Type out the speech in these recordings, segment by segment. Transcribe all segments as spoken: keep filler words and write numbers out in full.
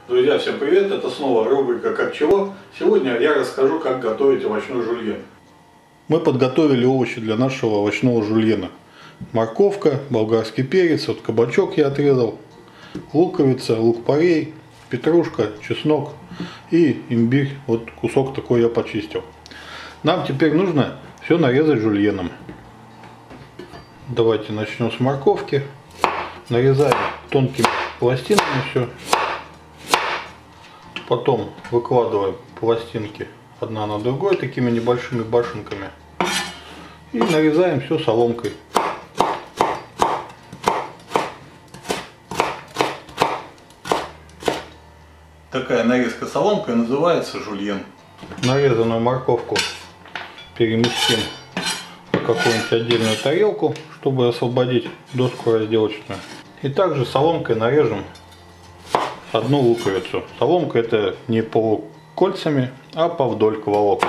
Друзья, всем привет! Это снова рубрика «Как чего?». Сегодня я расскажу, как готовить овощной жульен. Мы подготовили овощи для нашего овощного жульена. Морковка, болгарский перец, вот кабачок я отрезал, луковица, лук-порей, петрушка, чеснок и имбирь. Вот кусок такой я почистил. Нам теперь нужно все нарезать жульеном. Давайте начнем с морковки. Нарезаем тонкими пластинами все. Потом выкладываем пластинки одна на другой такими небольшими башенками. И нарезаем все соломкой. Такая нарезка соломкой называется жульен. Нарезанную морковку переместим в какую-нибудь отдельную тарелку, чтобы освободить доску разделочную. И также соломкой нарежем одну луковицу. Соломка это не полукольцами, а повдоль волокна.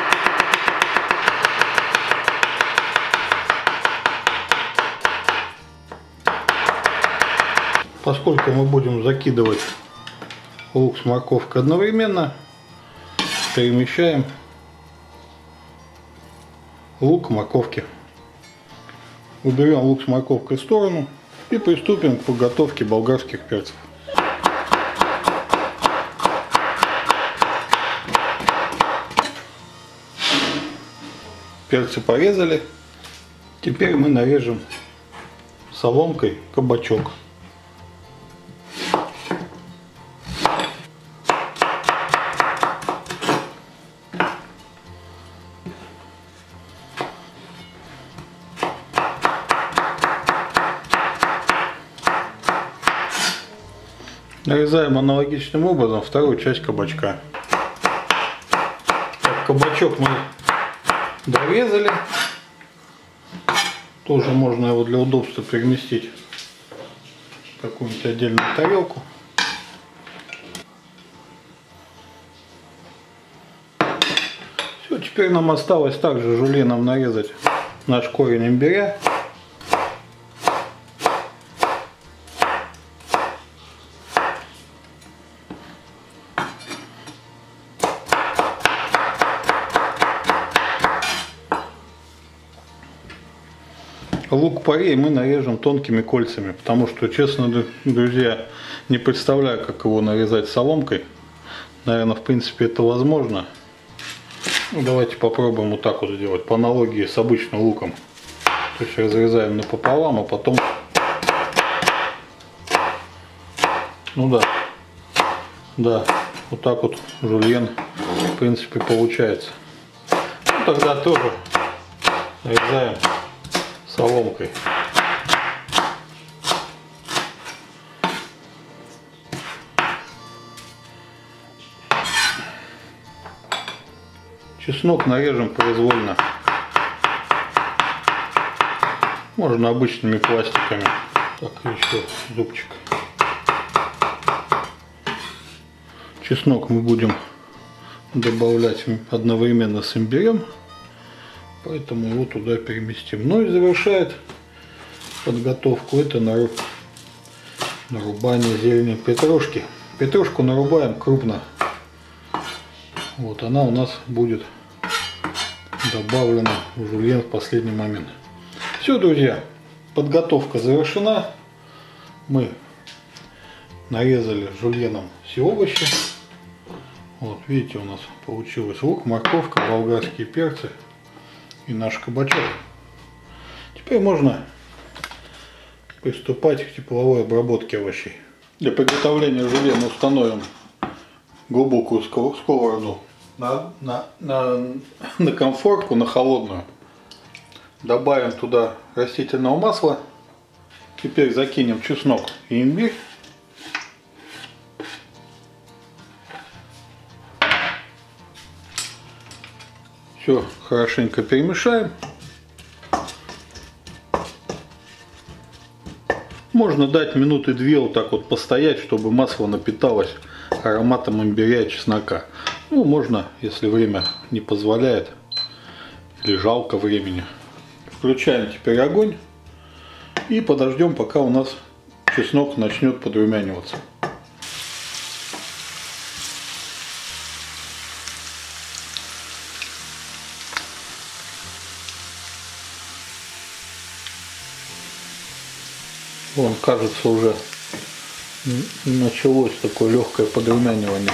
Поскольку мы будем закидывать лук с морковкой одновременно, перемещаем лук к морковке. Уберем лук с морковкой в сторону и приступим к подготовке болгарских перцев. Перцы порезали. Теперь мы нарежем соломкой кабачок. Нарезаем аналогичным образом вторую часть кабачка. Так, кабачок мы дорезали. Тоже можно его для удобства переместить в какую-нибудь отдельную тарелку. Все, теперь нам осталось также жульеном нарезать наш корень имбиря. Лук-порей мы нарежем тонкими кольцами, потому что, честно, друзья, не представляю, как его нарезать соломкой. Наверное, в принципе, это возможно. Давайте попробуем вот так вот сделать, по аналогии с обычным луком. То есть разрезаем напополам, а потом... Ну да, да, вот так вот жульен, в принципе, получается. Ну, тогда тоже нарезаем соломкой. Чеснок нарежем произвольно. Можно обычными пластиками. Так, еще зубчик. Чеснок мы будем добавлять одновременно с имбирем. Поэтому его туда переместим. Ну и завершает подготовку это нарубание зелени петрушки. Петрушку нарубаем крупно. Вот она у нас будет добавлена в жульен в последний момент. Все, друзья, подготовка завершена. Мы нарезали жульеном все овощи. Вот видите, у нас получилось лук, морковка, болгарские перцы и наш кабачок. Теперь можно приступать к тепловой обработке овощей. Для приготовления жульена установим глубокую сковороду на, на, на, на конфорку, на холодную. Добавим туда растительного масла. Теперь закинем чеснок и имбирь. Все хорошенько перемешаем. Можно дать минуты две вот так вот постоять, чтобы масло напиталось ароматом имбиря и чеснока. Ну, можно, если время не позволяет или жалко времени. Включаем теперь огонь и подождем, пока у нас чеснок начнет подрумяниваться. Вон, кажется, уже началось такое легкое подрумянивание.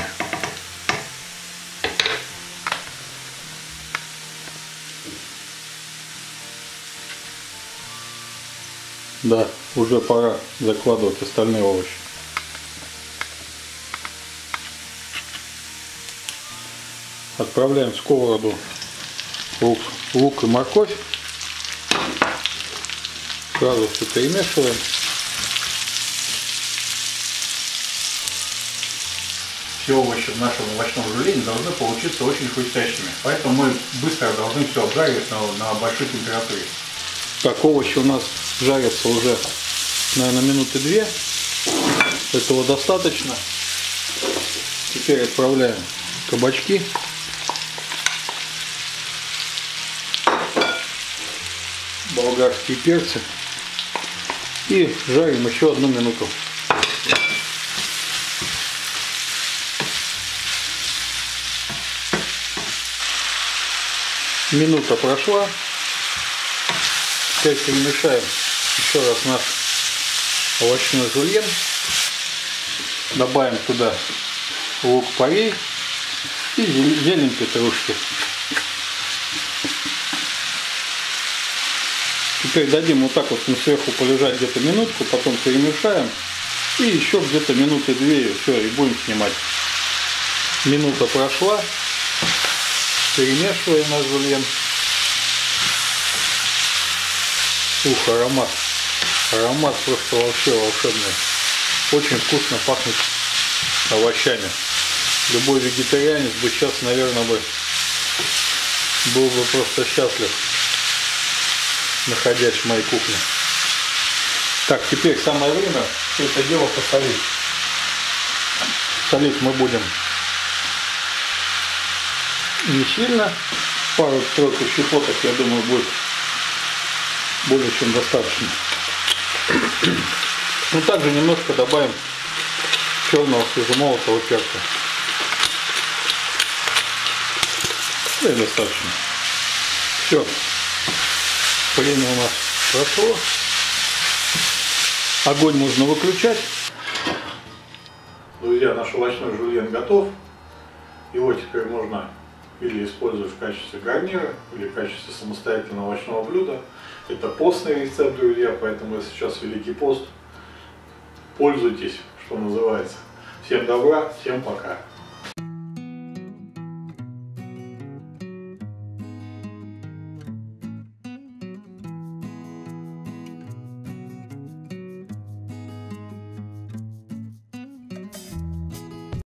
Да, уже пора закладывать остальные овощи. Отправляем в сковороду лук, лук и морковь. Сразу все перемешиваем. Все овощи в нашем овощном жульене должны получиться очень хрустящими. Поэтому мы быстро должны все обжаривать на, на большой температуре. Так, овощи у нас жарятся уже, наверное, минуты две. Этого достаточно. Теперь отправляем кабачки. Болгарские перцы. И жарим еще одну минуту. Минута прошла. Теперь перемешаем еще раз наш овощной жульен. Добавим туда лук-порей и зелень петрушки. Теперь дадим вот так вот сверху полежать где-то минутку, потом перемешаем. И еще где-то минуты две, все, и будем снимать. Минута прошла. Перемешиваем наш жульен. Ух, аромат. Аромат просто вообще волшебный. Очень вкусно пахнет овощами. Любой вегетарианец бы сейчас, наверное, бы был бы просто счастлив, находясь в моей кухне. Так, теперь самое время все это дело посолить. Солить мы будем не сильно. Пару-тройку щепоток, я думаю, будет более чем достаточно. Ну, также немножко добавим черного свежемолотого перца. И достаточно. Все. Время у нас прошло. Огонь можно выключать. Друзья, наш овощной жульен готов. Его теперь можно или использовать в качестве гарнира, или в качестве самостоятельного овощного блюда. Это постный рецепт, друзья, поэтому сейчас Великий пост. Пользуйтесь, что называется. Всем добра, всем пока.